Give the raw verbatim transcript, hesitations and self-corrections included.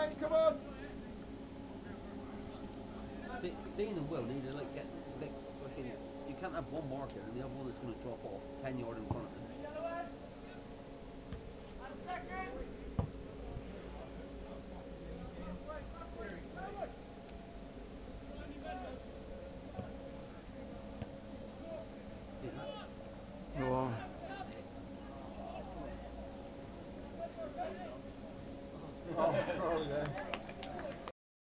come on! Dean and Will need to like get like fucking. You can't have one marker and the other one is going to drop off ten yard in front of them.